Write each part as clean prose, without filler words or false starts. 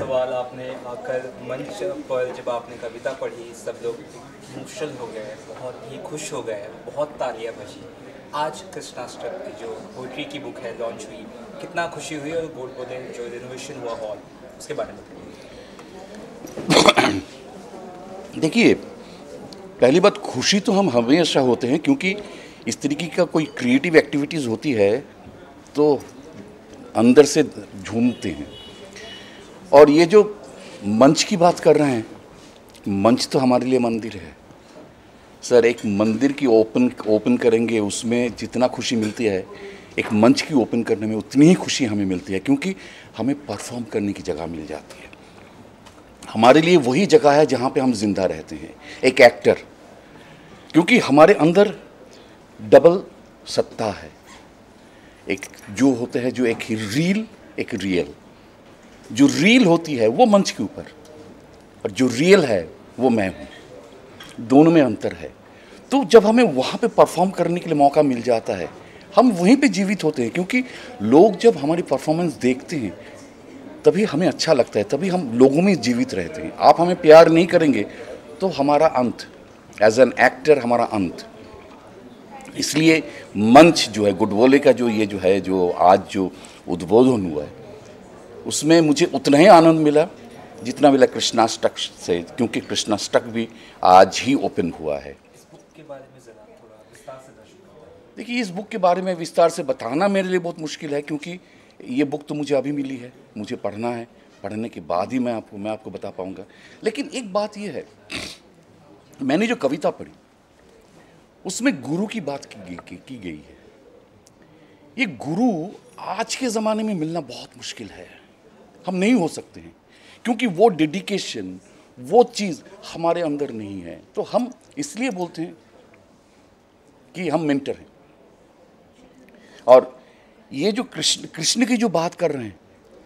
सवाल, आपने आकर मंच पर जब आपने कविता पढ़ी सब लोग इमोशनल हो गए, बहुत ही खुश हो गए, बहुत तालियां बजी। आज कृष्णाष्टक की जो पोइट्री की बुक है लॉन्च हुई, कितना खुशी हुई, और बोले जो रिनोवेशन हुआ हॉल, उसके बारे में देखिए, पहली बात, खुशी तो हम हमेशा होते हैं, क्योंकि इस तरीके का कोई क्रिएटिव एक्टिविटीज़ होती है तो अंदर से झूमते हैं। और ये जो मंच की बात कर रहे हैं, मंच तो हमारे लिए मंदिर है सर। एक मंदिर की ओपन करेंगे, उसमें जितना खुशी मिलती है, एक मंच की ओपन करने में उतनी ही खुशी हमें मिलती है, क्योंकि हमें परफॉर्म करने की जगह मिल जाती है। हमारे लिए वही जगह है जहाँ पे हम जिंदा रहते हैं, एक एक्टर, क्योंकि हमारे अंदर डबल सत्ता है। एक जो होता है, जो एक रील, एक रियल। जो रील होती है वो मंच के ऊपर, और जो रियल है वो मैं हूँ, दोनों में अंतर है। तो जब हमें वहाँ पे परफॉर्म करने के लिए मौका मिल जाता है, हम वहीं पे जीवित होते हैं, क्योंकि लोग जब हमारी परफॉर्मेंस देखते हैं तभी हमें अच्छा लगता है, तभी हम लोगों में जीवित रहते हैं। आप हमें प्यार नहीं करेंगे तो हमारा अंत, एज एन एक्टर हमारा अंत। इसलिए मंच जो है, गुडबोले का जो ये जो है, जो आज जो उद्बोधन हुआ है, उसमें मुझे उतना ही आनंद मिला जितना मिला कृष्णाष्टक से, क्योंकि कृष्णाष्टक भी आज ही ओपन हुआ है। इस बुक के बारे में ज़रा थोड़ा विस्तार से दर्शकों। देखिए, इस बुक के बारे में विस्तार से बताना मेरे लिए बहुत मुश्किल है, क्योंकि ये बुक तो मुझे अभी मिली है, मुझे पढ़ना है, पढ़ने के बाद ही मैं आपको बता पाऊँगा। लेकिन एक बात ये है, मैंने जो कविता पढ़ी उसमें गुरु की बात की गई है। ये गुरु आज के ज़माने में मिलना बहुत मुश्किल है, हम नहीं हो सकते हैं, क्योंकि वो डेडिकेशन, वो चीज़ हमारे अंदर नहीं है। तो हम इसलिए बोलते हैं कि हम मेंटर हैं। और ये जो कृष्ण की जो बात कर रहे हैं,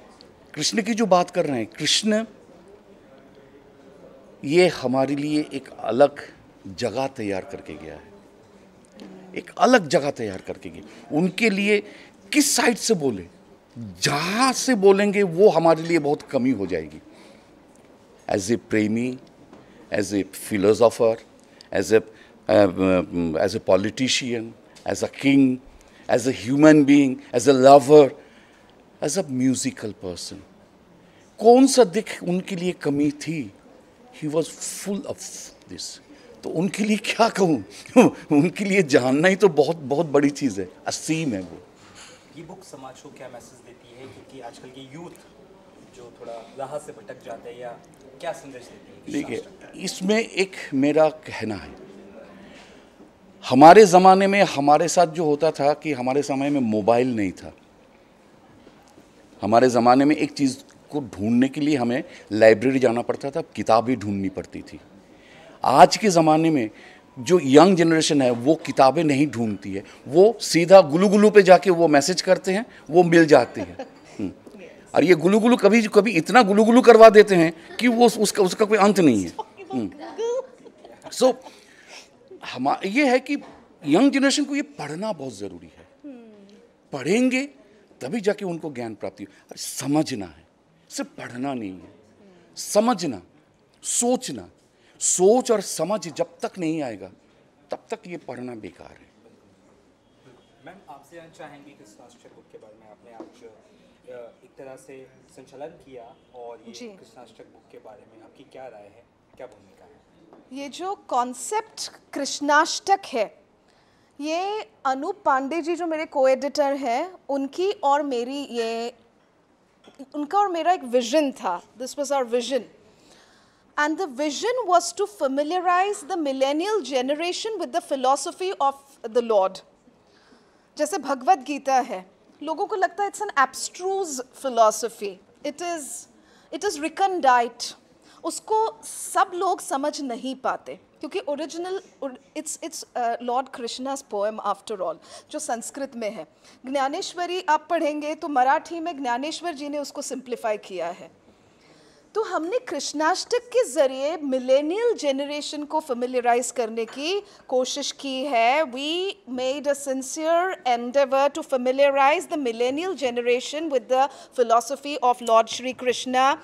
कृष्ण ये हमारे लिए एक अलग जगह तैयार करके गया है, एक अलग जगह तैयार करके गया। उनके लिए किस साइड से बोले, जहाँ से बोलेंगे वो हमारे लिए बहुत कमी हो जाएगी। एज ए प्रेमी, as a philosopher, as a politician, as a king, as a human being, as a lover, as a musical person, कौन सा दिख उनके लिए कमी थी? He was full of this. तो उनके लिए क्या कहूँ उनके लिए जानना ही तो बहुत बहुत बड़ी चीज़ है, असीम है वो। ये बुक समाज को क्या मैसेज देती है, क्योंकि आजकल के यूथ जो थोड़ा राह से भटक जाते हैं, या क्या संदेश देती है? देखिए, इसमें एक मेरा कहना है, हमारे ज़माने में हमारे साथ जो होता था कि हमारे समय में मोबाइल नहीं था। हमारे ज़माने में एक चीज़ को ढूंढने के लिए हमें लाइब्रेरी जाना पड़ता था, किताबें ढूंढनी पड़ती थी। आज के ज़माने में जो यंग जनरेशन है वो किताबें नहीं ढूंढती है, वो सीधा गुलू पे जाके वो मैसेज करते हैं, वो मिल जाती है। और ये गुलू कभी कभी इतना गुलू करवा देते हैं कि वो उसका कोई अंत नहीं है। सो ये है कि यंग जनरेशन को ये पढ़ना बहुत ज़रूरी है। पढ़ेंगे तभी जाके उनको ज्ञान प्राप्ति हो। समझना है, सिर्फ पढ़ना नहीं है, समझना, सोचना। सोच और समझ जब तक नहीं आएगा तब तक ये पढ़ना बेकार है। मैम, आपसे जानना चाहेंगे कि कृष्णाष्टक बुक के बारे में, आपने आज एक तरह से संचालन किया, और ये कृष्णाष्टक बुक के बारे में आपकी क्या राय है, क्या भूमिका है? ये जो कॉन्सेप्ट कृष्णाष्टक है, ये अनूप पांडे जी जो मेरे को एडिटर हैं, उनकी और मेरी उनका और मेरा एक विजन था। This was our vision, and the vision was to familiarize the millennial generation with the philosophy of the Lord. जैसे भगवद गीता है, लोगों को लगता है it's an abstruse philosophy, it is recondite, उसको सब लोग समझ नहीं पाते, क्योंकि original it's lord Krishna's poem after all, जो संस्कृत में है। ज्ञानेश्वरी आप पढ़ेंगे तो मराठी में ज्ञानेश्वर जी ने उसको सिंप्लीफाई किया है। तो हमने कृष्णाष्टक के ज़रिए मिलेनियल जनरेशन को फेमिलियराइज करने की कोशिश की है। We made a sincere endeavour to familiarise the millennial generation with the philosophy of lord Shri Krishna,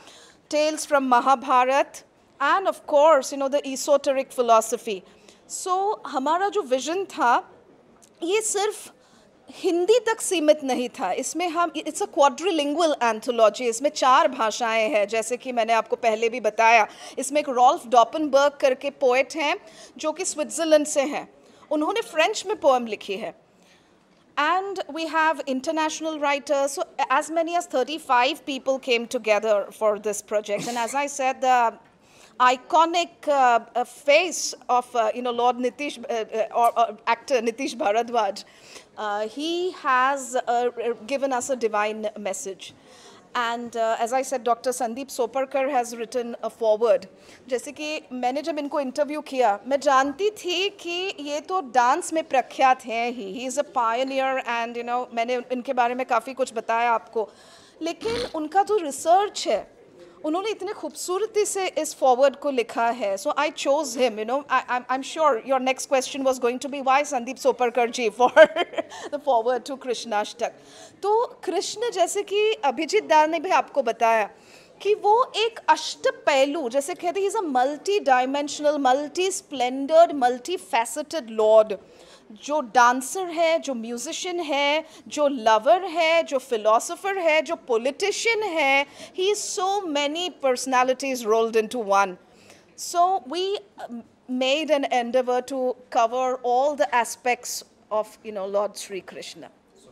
tales from Mahabharat, and of course, you know, the esoteric philosophy. So, हमारा जो vision था, ये सिर्फ हिंदी तक सीमित नहीं था. इसमें हम, इट्स अ क्वाड्रिलिंगुअल एंथोलॉजी. इसमें 4 भाषाएं हैं, जैसे कि मैंने आपको पहले भी बताया. इसमें एक रॉल्फ डॉपनबर्ग करके पोएट हैं जो कि स्विट्ज़रलैंड से हैं. उन्होंने फ्रेंच में पोएम लिखी है. And we have international writers, so as many as 35 people came together for this project. And as I said, the iconic face of Lord Nitish or actor Nitish Bharadwaj, he has given us a divine message. And as I said, Dr. Sandeep Soparkar has written a foreword. जैसे कि मैंने जब इनको interview किया, मैं जानती थी कि ये तो डांस में प्रख्यात हैं he is a pioneer, and मैंने इनके बारे में काफ़ी कुछ बताया आपको. लेकिन उनका जो रिसर्च है, उन्होंने इतने खूबसूरती से इस फॉरवर्ड को लिखा है. So I chose him. I am sure your next question was going to be why Sandeep Soparkar ji for the foreword to Krishnashtak. तो कृष्ण, जैसे कि अभिजीत दार ने भी आपको बताया कि वो एक अष्ट पहलू, जैसे कहते हैं, is a multi dimensional, multi splendoured, multi faceted lord, जो डांसर है, जो म्यूजिशियन है, जो लवर है, जो फिलोसोफर है, जो पॉलिटिशियन है. He is so many personalities rolled into one. So we made an endeavour to cover all the aspects of lord Shri Krishna.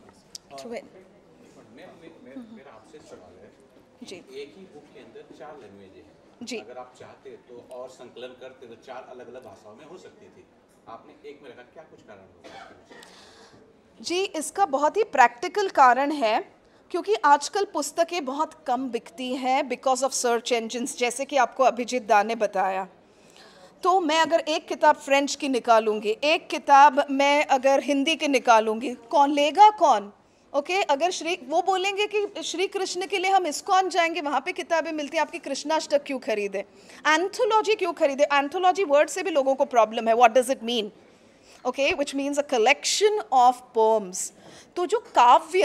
मेरा आपसे सवाल है जी. एक ही बुक के अंदर 4 लैंग्वेज हैं. जी. अगर आप चाहते तो और संकलन करते तो 4 अलग अलग भाषाओं में हो सकती थी. आपने एक में रखा, क्या कुछ कारण होगा? जी, इसका बहुत ही प्रैक्टिकल कारण है, क्योंकि आजकल पुस्तकें बहुत कम बिकती हैं बिकॉज ऑफ सर्च इंजिन्स, जैसे कि आपको अभिजीत दा ने बताया. तो मैं अगर एक किताब फ्रेंच की निकालूंगी, एक किताब मैं अगर हिंदी की निकालूंगी, कौन लेगा कौन? ओके, अगर वो बोलेंगे कि श्री कृष्ण के लिए हम इस्कॉन जाएंगे, वहाँ पे किताबें मिलती हैं, आपकी कृष्णाष्टक क्यों खरीदे, एंथोलॉजी क्यों खरीदे? एंथोलॉजी वर्ड से भी लोगों को प्रॉब्लम है. What does it mean? Okay, which means a collection of poems. तो जो काव्य,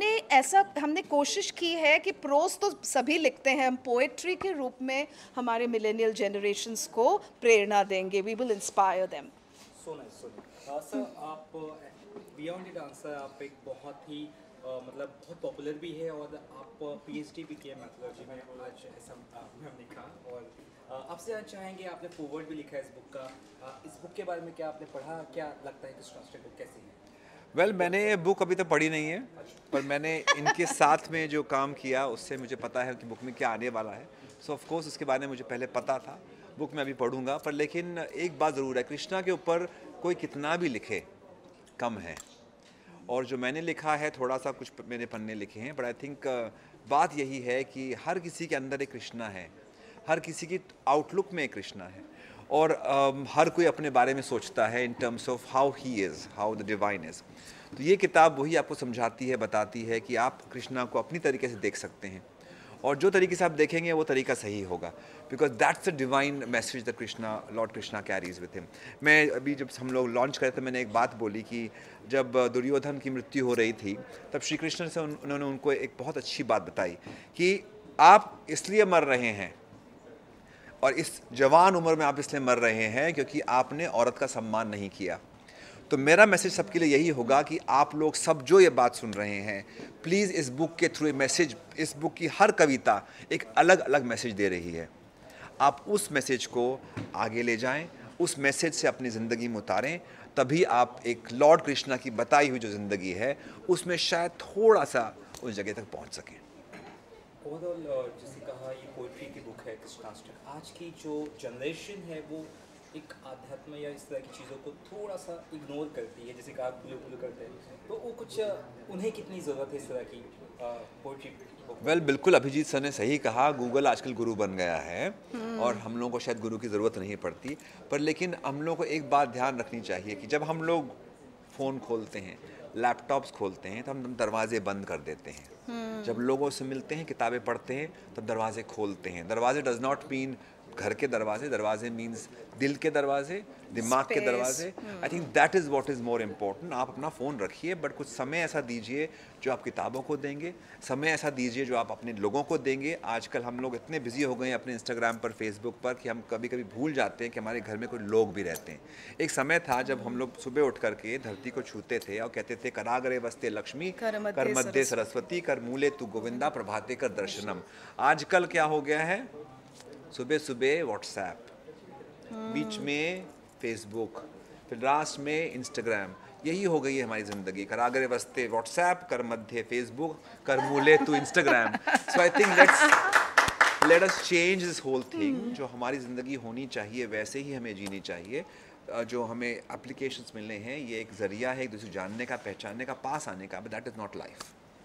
हमने कोशिश की है कि प्रोज तो सभी लिखते हैं, हम पोएट्री के रूप में हमारे मिलेनियल जनरेशन्स को प्रेरणा देंगे. We will inspire them. So nice, so nice. Sir, आप बियॉन्ड द डांसर, आप एक बहुत ही मतलब बहुत पॉपुलर भी है, और आप पीएचडी भी किए मैथोलॉजी में, आज ऐसा हमने कहा. और आपसे आज चाहेंगे, आपने फॉरवर्ड भी लिखा है इस बुक का. इस बुक के बारे में क्या आपने पढ़ा, क्या लगता है कृष्णाष्टक बुक कैसी है? वेल, मैंने ये बुक अभी तक पढ़ी नहीं है, पर मैंने इनके साथ में जो काम किया उससे मुझे पता है कि बुक में क्या आने वाला है. सो ऑफ कोर्स उसके बारे में मुझे पहले पता था. बुक में अभी पढ़ूंगा, पर लेकिन एक बात ज़रूर है, कृष्णा के ऊपर कोई कितना भी लिखे कम है. और जो मैंने लिखा है, थोड़ा सा कुछ मैंने पन्ने लिखे हैं, बट आई थिंक बात यही है कि हर किसी के अंदर एक कृष्णा है, हर किसी की आउटलुक में एक कृष्णा है, और हर कोई अपने बारे में सोचता है in terms of how he is, how the divine is. तो ये किताब वही आपको समझाती है, बताती है कि आप कृष्णा को अपनी तरीके से देख सकते हैं, और जो तरीके से आप देखेंगे वो तरीका सही होगा, because that's the divine message the Krishna, lord Krishna carries with him. मैं अभी जब हम लोग लॉन्च करे तो मैंने एक बात बोली कि जब दुर्योधन की मृत्यु हो रही थी, तब श्री कृष्ण से उन्होंने उनको एक बहुत अच्छी बात बताई कि आप इसलिए मर रहे हैं, और इस जवान उम्र में आप इसलिए मर रहे हैं क्योंकि आपने औरत का सम्मान नहीं किया. तो मेरा मैसेज सबके लिए यही होगा कि आप लोग सब जो ये बात सुन रहे हैं, प्लीज़ इस बुक के थ्रू मैसेज, इस बुक की हर कविता एक अलग अलग मैसेज दे रही है. आप उस मैसेज को आगे ले जाएं, उस मैसेज से अपनी ज़िंदगी में उतारें, तभी आप एक लॉर्ड कृष्णा की बताई हुई जो ज़िंदगी है उसमें शायद थोड़ा सा उस जगह तक पहुंच सकें. ओवरऑल जैसे कहा, ये पोइट्री की बुक है कृष्णाष्टक. आज की जो जनरेशन है वो एक आध्यात्म या इस तरह की चीज़ों को थोड़ा सा इग्नोर करती है, जैसे कहा गुलू करते हैं, तो वो कुछ उन्हें कितनी ज़रूरत है इस तरह की पोइट्री बुक? वेल, बिल्कुल अभिजीत सर ने सही कहा, गूगल आजकल गुरु बन गया है, और हम लोगों को शायद गुरु की ज़रूरत नहीं पड़ती. पर लेकिन हम लोगों को एक बात ध्यान रखनी चाहिए कि जब हम लोग फ़ोन खोलते हैं, लैपटॉप्स खोलते हैं, तो हम दरवाजे बंद कर देते हैं. जब लोगों से मिलते हैं, किताबें पढ़ते हैं, तब दरवाजे खोलते हैं. दरवाजे डज नॉट मीन घर के दरवाजे, दरवाजे मीन्स दिल के दरवाजे, दिमाग के Space. दरवाजे। I think that is what is more important. आप अपना फ़ोन रखिए, बट कुछ समय ऐसा दीजिए जो आप किताबों को देंगे, समय ऐसा दीजिए जो आप अपने लोगों को देंगे। आजकल हम लोग इतने बिजी हो गए हैं अपने इंस्टाग्राम पर, फेसबुक पर, कि हम कभी कभी भूल जाते हैं कि हमारे घर में कोई लोग भी रहते हैं। एक समय था जब हम लोग सुबह उठ करके धरती को छूते थे और कहते थे करागरे वस्ते लक्ष्मी, कर मध्य सरस्वती, कर मूले तू गोविंदा, प्रभाते कर दर्शनम। आजकल क्या हो गया है? सुबह सुबह व्हाट्सएप, बीच में फेसबुक, फिर लास्ट में इंस्टाग्राम। यही हो गई है हमारी ज़िंदगी। करागरे वस्ते व्हाट्सएप, कर मध्य फेसबुक, कर मूले तू Instagram. So I think let us change this whole thing. जो हमारी ज़िंदगी होनी चाहिए वैसे ही हमें जीनी चाहिए। जो हमें एप्लीकेशंस मिलने हैं ये एक ज़रिया है एक दूसरे जानने का, पहचानने का, पास आने का, but that is not life.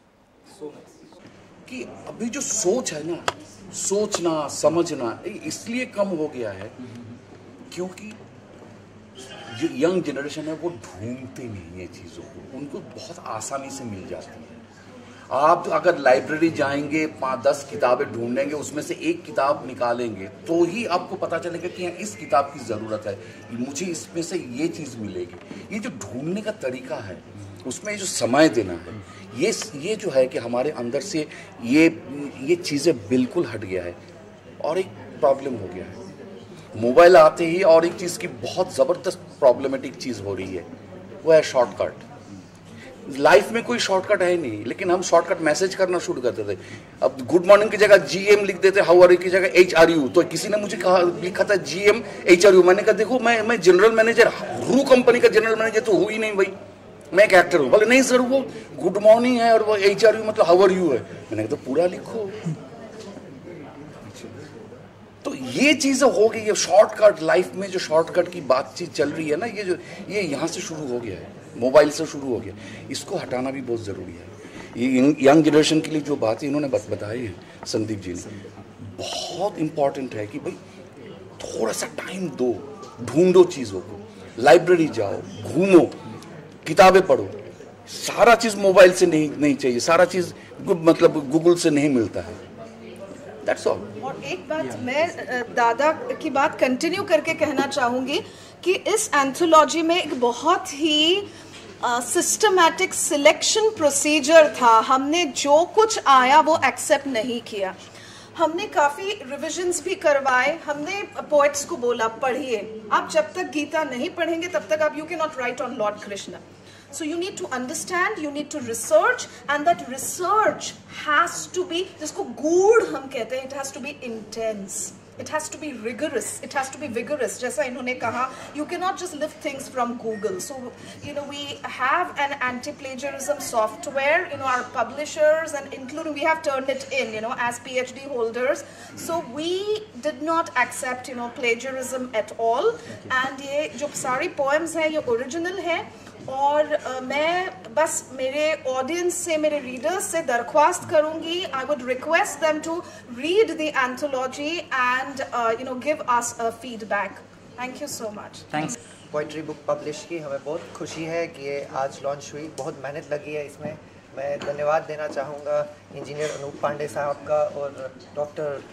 कि अभी जो सोच है ना, सोचना समझना इसलिए कम हो गया है क्योंकि जो यंग जनरेशन है वो ढूंढते नहीं है चीज़ों को, उनको बहुत आसानी से मिल जाती है। आप अगर लाइब्रेरी जाएंगे 5-10 किताबें ढूंढेंगे, उसमें से एक किताब निकालेंगे तो ही आपको पता चलेगा कि हाँ इस किताब की ज़रूरत है, मुझे इसमें से ये चीज़ मिलेगी। ये जो ढूंढने का तरीका है, उसमें जो समय देना है, ये जो है कि हमारे अंदर से ये चीज़ें बिल्कुल हट गया है। और एक प्रॉब्लम हो गया है मोबाइल आते ही, और एक चीज़ की बहुत ज़बरदस्त प्रॉब्लमेटिक चीज़ हो रही है, वो है शॉर्टकट। लाइफ में कोई शॉर्टकट है नहीं, लेकिन हम शॉर्टकट मैसेज करना शुरू करते थे। अब गुड मॉर्निंग की जगह GM लिख देते, हाउ आर यू की जगह HRU। तो किसी ने मुझे कहा, लिखा था GM HRU। मैंने कहा देखो मैं जनरल मैनेजर, रू कंपनी का जनरल मैनेजर तो हुई नहीं भाई, मैं एक एक्टर हूँ। बोले नहीं सर वो गुड मॉर्निंग है और वो HRU मतलब हाउ आर यू है। मैंने कहा तो पूरा लिखो। तो ये चीज़ें हो गई है। शॉर्टकट लाइफ में जो शॉर्टकट की बातचीत चल रही है ना, ये यहाँ से शुरू हो गया है, मोबाइल से शुरू हो गया। इसको हटाना भी बहुत ज़रूरी है। ये यंग जनरेशन के लिए जो बातें इन्होंने बताई है संदीप जी ने, बहुत इम्पॉर्टेंट है कि भाई थोड़ा सा टाइम दो, ढूंढो चीज़ों को, लाइब्रेरी जाओ, घूमो, किताबें पढ़ो। सारा चीज़ मोबाइल से नहीं चाहिए, सारा चीज़ मतलब गूगल से नहीं मिलता है। That's all. और एक बात मैं दादा की बात कंटिन्यू करके कहना चाहूँगी कि इस एंथोलॉजी में एक बहुत ही सिस्टमैटिक सिलेक्शन प्रोसीजर था। हमने जो कुछ आया वो एक्सेप्ट नहीं किया, हमने काफ़ी रिविजन्स भी करवाए। हमने पोएट्स को बोला पढ़िए, आप जब तक गीता नहीं पढ़ेंगे तब तक आप you can not write on lord Krishna. So you need to understand, you need to research, and that research has to be, जिसको गूढ़ हम कहते हैं, it has to be intense, it has to be rigorous, it has to be vigorous. जैसा इन्होंने कहा, you cannot just lift things from Google. So you know we have an anti-plagiarism software, you know our publishers and including we have turned it in, you know, as PhD holders. So we did not accept, you know, plagiarism at all. And ये जो सारी poems हैं ये original है। और मैं बस मेरे ऑडियंस से, मेरे रीडर्स से दरख्वास्त करूंगी, I would request them to read the anthology and you know give us a feedback. Thank you so much. Thanks. Poetry book publish की हमें बहुत खुशी है कि ये आज लॉन्च हुई। बहुत मेहनत लगी है इसमें। मैं धन्यवाद देना चाहूँगा इंजीनियर अनूप पांडे साहब का और डॉक्टर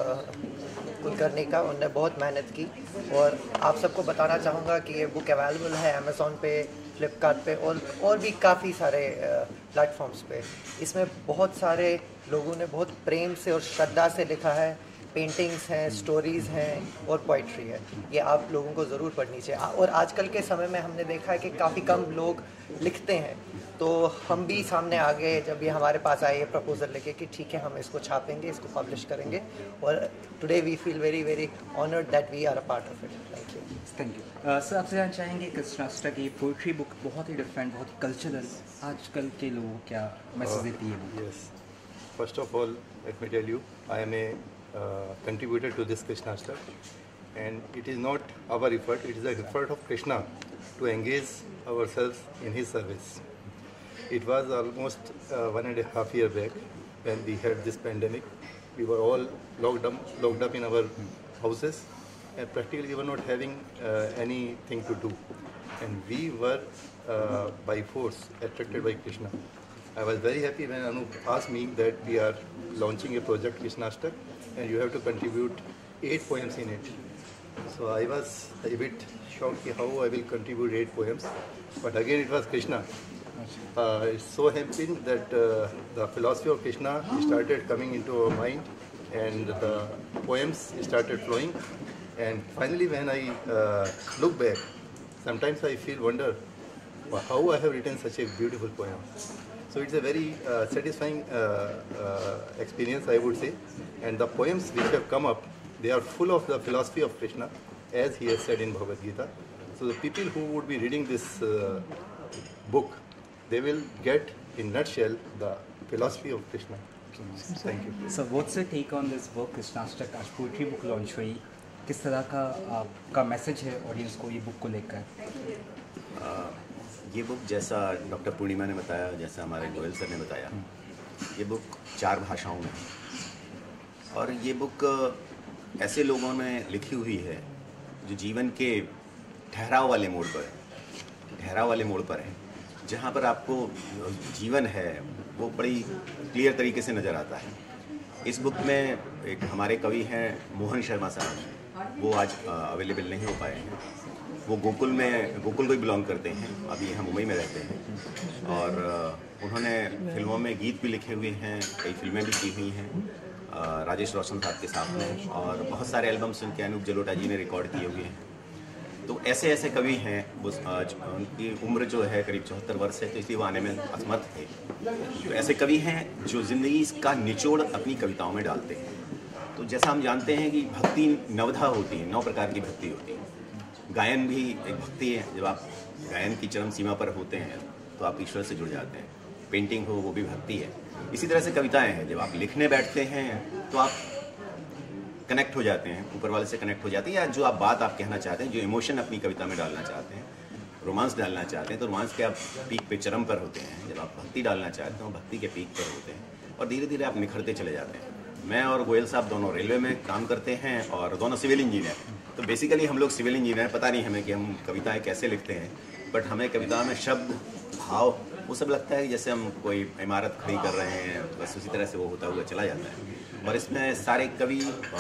कुलकर्णी का, उनने बहुत मेहनत की। और आप सबको बताना चाहूँगा कि ये बुक अवेलेबल है अमेज़ॉन पे, फ्लिपकार्ट पे और भी काफ़ी सारे प्लेटफॉर्म्स पे। इसमें बहुत सारे लोगों ने बहुत प्रेम से और श्रद्धा से लिखा है। पेंटिंग्स हैं, स्टोरीज़ हैं और पोइट्री है। ये आप लोगों को ज़रूर पढ़नी चाहिए। और आजकल के समय में हमने देखा है कि काफ़ी कम लोग लिखते हैं, तो हम भी सामने आ गए जब ये हमारे पास आए ये प्रपोज़ल लेके कि ठीक है हम इसको छापेंगे, इसको पब्लिश करेंगे। और today we feel very very honoured that we are a part of it. Thank you. Thank you sir. आपसे जानना चाहेंगे कृष्णाष्टक की पोइट्री बुक बहुत ही डिफरेंट, बहुत ही कल्चरल, आजकल के लोगों को क्या मैसेज देती है book? Yes. First of all, let me tell you, I am a contributor to this Krishnastak, and it is not our effort, it is the effort of Krishna to engage ourselves in his service. It was almost 1.5 years back when we had this pandemic. We were all locked up in our houses, and practically we were not having anything to do, and we were by force attracted by Krishna. I was very happy when Anup asked me that we are launching a project Krishnastak and you have to contribute 8 poems in it. So I was a bit shocked how I will contribute 8 poems. But again, it was Krishna. It's so happened that the philosophy of Krishna started coming into our mind, and the poems started flowing. And finally, when I look back, sometimes I feel wonder how I have written such a beautiful poem. So it's a very satisfying experience, I would say. And the poems which have come up, they are full of the philosophy of Krishna, as he has said in Bhagavad Gita. So the people who would be reading this book, they will get in nutshell the philosophy of Krishna. Thank you. So what's your take on this book, Krishnashtak? आज poetry book launch हुई, किस तरह का आपका message है audience को ये book को लेकर? ये बुक, जैसा डॉक्टर पूर्णिमा ने बताया, जैसा हमारे गोयल सर ने बताया, ये बुक 4 भाषाओं में है। और ये बुक ऐसे लोगों ने लिखी हुई है जो जीवन के ठहराव वाले मोड़ पर है, जहाँ पर आपको जीवन है वो बड़ी क्लियर तरीके से नज़र आता है। इस बुक में एक हमारे कवि हैं मोहन शर्मा साहब, वो आज अवेलेबल नहीं हो पाए हैं। वो गोकुल को ही बिलोंग करते हैं, अभी यहाँ मुंबई में रहते हैं। और उन्होंने फिल्मों में गीत भी लिखे हुए हैं, कई फिल्में भी की हुई हैं राजेश रोशन साहब के साथ में, और बहुत सारे एल्बम्स उनके अनूप जलोटा जी ने रिकॉर्ड किए हुए हैं। तो ऐसे कवि हैं, वो आज उनकी उम्र जो है करीब 74 वर्ष है, तो इसलिए वो आने में असमर्थ थे। तो ऐसे कवि हैं जो ज़िंदगी का निचोड़ अपनी कविताओं में डालते हैं। तो जैसा हम जानते हैं कि भक्ति नवधा होती है, 9 प्रकार की भक्ति होती है। गायन भी एक भक्ति है, जब आप गायन की चरम सीमा पर होते हैं तो आप ईश्वर से जुड़ जाते हैं। पेंटिंग हो, वो भी भक्ति है। इसी तरह से कविताएं हैं, जब आप लिखने बैठते हैं तो आप कनेक्ट हो जाते हैं, ऊपर वाले से कनेक्ट हो जाते हैं, या जो आप बात आप कहना चाहते हैं, जो इमोशन अपनी कविता में डालना चाहते हैं, रोमांस डालना चाहते हैं, तो रोमांस के आप पीक पे, चरम पर होते हैं। जब आप भक्ति डालना चाहते हैं, भक्ति के पीक पर होते हैं, और धीरे धीरे आप निखरते चले जाते हैं। मैं और गोयल साहब दोनों रेलवे में काम करते हैं और दोनों सिविल इंजीनियर। तो बेसिकली हम लोग सिविल इंजीनियर, पता नहीं हमें कि हम कविताएं कैसे लिखते हैं, बट हमें कविता में शब्द, भाव, वो सब लगता है जैसे हम कोई इमारत खड़ी कर रहे हैं, बस उसी तरह से वो होता हुआ चला जाता है। और इसमें सारे कवि,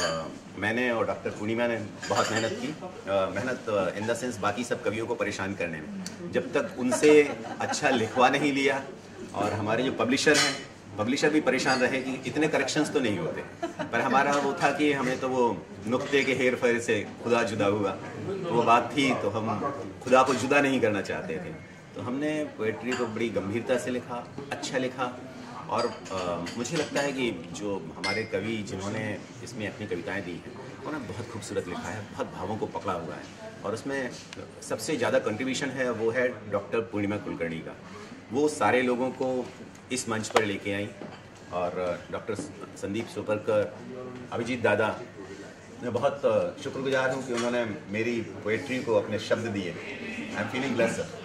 मैंने और डॉक्टर पूर्णिमा ने बहुत मेहनत की, मेहनत इन द सेंस बाकी सब कवियों को परेशान करने में। जब तक उनसे अच्छा लिखवा नहीं लिया, और हमारे जो पब्लिशर हैं, पब्लिशर भी परेशान रहे कि इतने करेक्शंस तो नहीं होते, पर हमारा वो था कि हमें तो वो नुक्ते के हेर फेर से खुदा जुदा हुआ, तो वो बात थी, तो हम खुदा को जुदा नहीं करना चाहते थे। तो हमने पोएट्री को बड़ी गंभीरता से लिखा, अच्छा लिखा। और मुझे लगता है कि जो हमारे कवि जिन्होंने इसमें अपनी कविताएं दी हैं, उन्होंने बहुत खूबसूरत लिखा है, बहुत भावों को पकड़ा हुआ है। और उसमें सबसे ज़्यादा कंट्रीब्यूशन है वो है डॉक्टर पूर्णिमा कुलकर्णी का। वो सारे लोगों को इस मंच पर लेके आई, और डॉक्टर संदीप सोपरकर, अभिजीत दादा, मैं बहुत शुक्रगुजार हूँ कि उन्होंने मेरी पोएट्री को अपने शब्द दिए। I am feeling blessed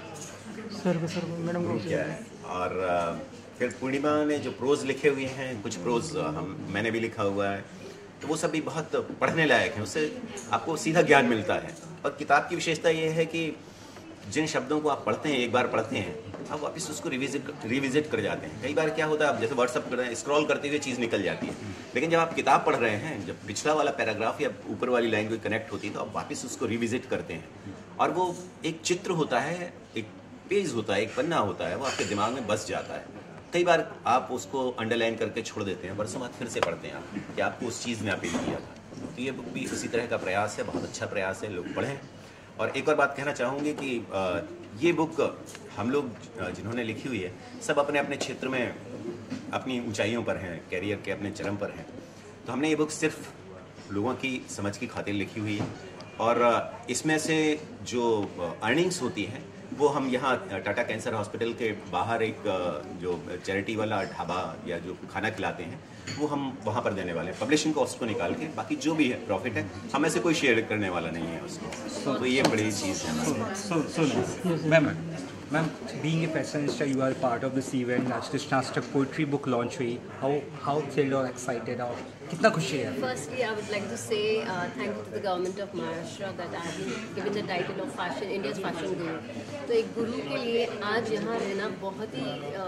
sir madam क्या है। और फिर पूर्णिमा ने जो प्रोज लिखे हुए हैं, कुछ प्रोज मैंने भी लिखा हुआ है, तो वो सब भी बहुत पढ़ने लायक हैं, उससे आपको सीधा ज्ञान मिलता है। और किताब की विशेषता ये है कि जिन शब्दों को आप पढ़ते हैं, एक बार पढ़ते हैं, आप वापस उसको रिविजिट कर जाते हैं। कई बार क्या होता है, आप जैसे व्हाट्सअप कर रहे हैं, स्क्रॉल करते हुए चीज़ निकल जाती है, लेकिन जब आप किताब पढ़ रहे हैं, जब पिछला वाला पैराग्राफ या ऊपर वाली लाइन कोई कनेक्ट होती है, तो आप वापस उसको रिविजिट करते हैं। और वो एक चित्र होता है, एक पेज होता है, एक पन्ना होता है, वो आपके दिमाग में बस जाता है। कई बार आप उसको अंडरलाइन करके छोड़ देते हैं, बरसों बाद फिर से पढ़ते हैं आप कि आपको उस चीज़ ने अपील किया था। तो ये बुक भी उसी तरह का प्रयास है, बहुत अच्छा प्रयास है, लोग पढ़ें। और एक और बात कहना चाहूँगी कि ये बुक हम लोग जिन्होंने लिखी हुई है, सब अपने अपने क्षेत्र में अपनी ऊंचाइयों पर हैं, कैरियर के अपने चरम पर हैं। तो हमने ये बुक सिर्फ लोगों की समझ की खातिर लिखी हुई है, और इसमें से जो अर्निंग्स होती हैं वो हम यहाँ टाटा कैंसर हॉस्पिटल के बाहर एक जो चैरिटी वाला ढाबा या जो खाना खिलाते हैं, वो हम वहाँ पर देने वाले हैं, पब्लिशिंग कॉस्ट को निकाल के। बाकी जो भी है प्रॉफिट है, हमें से कोई शेयर करने वाला नहीं है उसको। तो ये बड़ी चीज़ है। Ma'am, being a fashionista, you are part of this event. आज कृष्णाष्टक पोइट्री बुक लॉन्च हुई. How thrilled or excited और कितना खुशी है? Firstly, I would like to say thank you to the government of Maharashtra that I have been given the title of fashion India's fashion guru. तो एक गुरु के लिए आज यहाँ रहना बहुत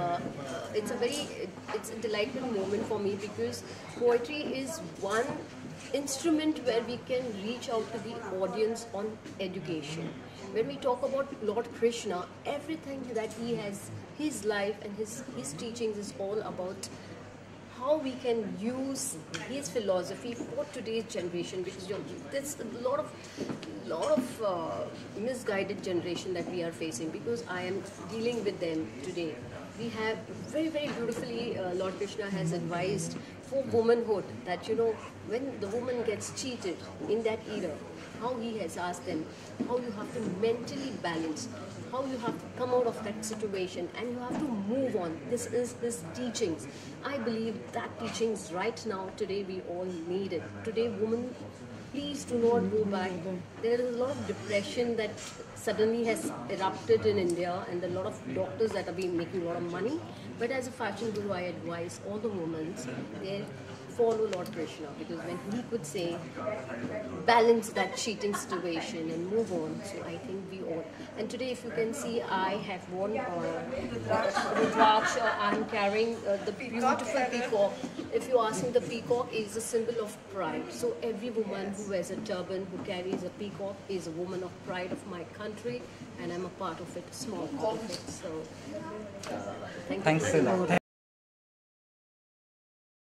ही it's a delightful moment for me because poetry is one instrument where we can reach out to the audience on education. When we talk about Lord Krishna, everything that he has, his life and his teachings is all about how we can use his philosophy for today's generation, because there's a lot of misguided generation that we are facing, because I am dealing with them today. We have very, very beautifully, Lord Krishna has advised for womanhood that, you know, when the woman gets cheated in that era, how he has asked them how you have to mentally balance, how you have to come out of that situation, and you have to move on. This is his teachings. I believe that teachings right now, today, we all need it. Today, women, please do not go back. There is a lot of depression that suddenly has erupted in India, and a lot of doctors that have been making a lot of money. But as a fashion guru, I advise all the women, they follow Lord Krishna, because when he could say, balance that cheating situation and move on, so I think we all. And today, if you can see, I have worn Rudraksh. I'm carrying the beautiful peacock. If you ask me, the peacock is a symbol of pride. So every woman who wears a turban, who carries a peacock, is a woman of pride of my country, and I'm a part of it, a small part of it. So, thank you. Thanks a lot.